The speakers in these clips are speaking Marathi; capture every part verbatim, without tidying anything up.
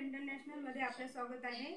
इंटरनॅशनलमध्ये आपलं स्वागत आहे।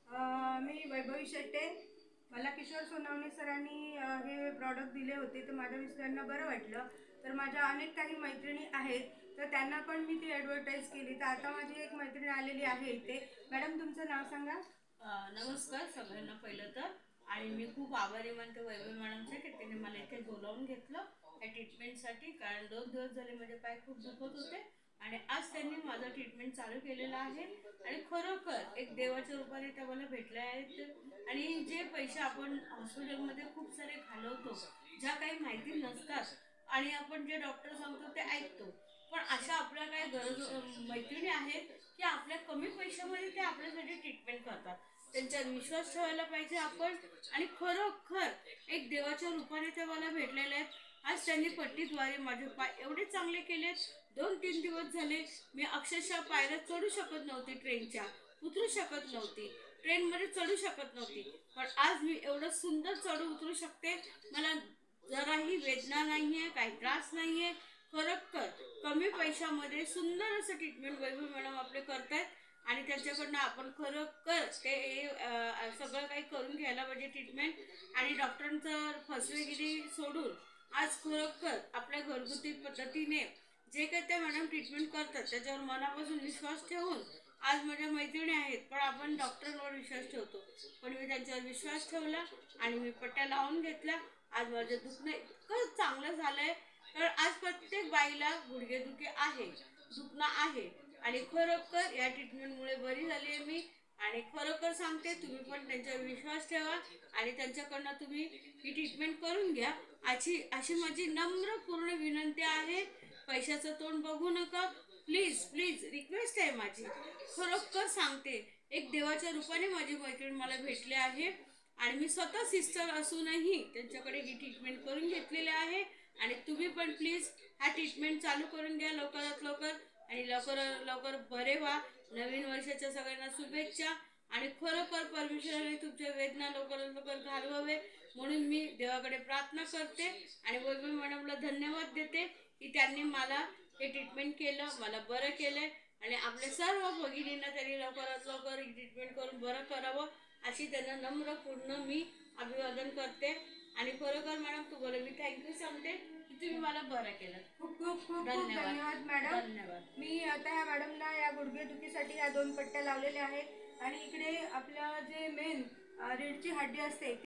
मी वैभवी शेट्टे। मला किशोर सोनवणे सरांनी हे प्रॉडक्ट दिले होते, तर माझ्या मिस्टरांना बरं वाटलं। तर माझ्या अनेक काही मैत्रिणी आहेत, तर त्यांना पण मी ती ॲडव्हर्टाईज केली। तर आता माझी एक मैत्रीण आलेली आहे इथे। मॅडम, तुमचं नाव सांगा। नमस्कार सगळ्यांना। पहिलं तर आणि मी खूप आभारी मानते वैभवी मॅडमचे की त्यांनी मला इथे बोलावून घेतलं या ट्रीटमेंटसाठी, कारण दोन दिवस झाले माझे पाय खूप दुखत होते आणि आज त्यांनी माझं ट्रीटमेंट चालू केलेलं आहे। आणि खरोखर एक देवाच्या रूपाने त्या मला भेटल्या आहेत। आणि जे पैसे आपण हॉस्पिटलमध्ये खूप सारे घालवतो, ज्या काही माहिती नसतात आणि आपण जे डॉक्टर सांगतो ते ऐकतो, पण अशा आपल्या काही गरज मैत्रिणी आहेत की आपल्या कमी पैशामध्ये ते आपल्यासाठी ट्रीटमेंट करतात। त्यांच्यावर विश्वास ठेवायला पाहिजे आपण। आणि खरोखर एक देवाच्या रूपाने ते मला भेटलेले आहेत। आज त्यांनी पट्टीद्वारे माझे पाय एवढे चांगले केलेत। दोन तीन दिवस झाले मी अक्षरशः पायऱ्या चढू शकत नव्हती, ट्रेनच्या उतरू शकत नव्हती, ट्रेनमध्ये चढू शकत नव्हती, पण आज मी एवढं सुंदर चढू उतरू शकते। मला जराही वेदना नाही आहे, काही त्रास नाही आहे। खरोखर कमी पैशामध्ये सुंदर असं ट्रीटमेंट वैभवी मॅडम आपले करतायत आणि त्यांच्याकडनं आपण खरोखर ते सगळं काही करून घ्यायला पाहिजे ट्रीटमेंट। आणि डॉक्टरांचं फसवेगिरी सोडून आज खरोखर आपल्या घरगुती पद्धतीने जे काही त्या मॅडम ट्रीटमेंट करतात त्याच्यावर मनापासून विश्वास ठेवून आज माझ्या मैत्रिणी आहेत। पण आपण डॉक्टरांवर विश्वास ठेवतो, पण मी त्यांच्यावर विश्वास ठेवला आणि मी पट्ट्या लावून घेतल्या। आज माझं दुखणं इतकं चांगलं झालंय, तर आज प्रत्येक बाईला गुडघेदुखी आहे, दुखणं आहे आणि खरोखर या ट्रीटमेंटमुळे बरी झाली आहे मी। आणि खरोखर सांगते, तुम्ही पण त्यांच्यावर विश्वास ठेवा आणि त्यांच्याकडनं तुम्ही ही ट्रीटमेंट करून घ्या अशी अशी माझी नम्र पूर्ण विनंती आहे। पैशाचं तोंड बघू नका, प्लीज प्लीज रिक्वेस्ट आहे माझी। खरोखर सांगते, एक देवाच्या रूपाने माझी मैत्रीण मला भेटले आहे आणि मी स्वतः सिस्टर असूनही त्यांच्याकडे ही ट्रीटमेंट करून घेतलेली आहे। आणि तुम्ही पण प्लीज हा ट्रीटमेंट चालू करून घ्या लवकरात लवकर आणि लवकर लवकर बरे व्हा। नवीन वर्षाच्या सगळ्यांना शुभेच्छा आणि खरोखर परमेश्वराने तुमच्या वेदना लवकरात लवकर घालवावे म्हणून मी देवाकडे प्रार्थना करते आणि वैभवी मॅडमला धन्यवाद देते की त्यांनी मला हे ट्रीटमेंट केलं, मला बरं केलं आणि आपल्या सर्व भगिनींना त्यांनी लवकरात लवकर ही ट्रीटमेंट करून बरं करावं अशी त्यांना नम्रपूर्ण मी अभिवादन करते। आणि खरोखर मॅडम तुम्हाला मी थँक्यू सांगते की तुम्ही मला बरं केलं। खूप खूप खूप खूप धन्यवाद मॅडम। धन्यवाद। मी आता या मॅडमला या गुडघेदुखीसाठी या दोन पट्ट्या लावलेल्या आहेत आणि इकडे आपलं जे मेन रीढची हड्डी असते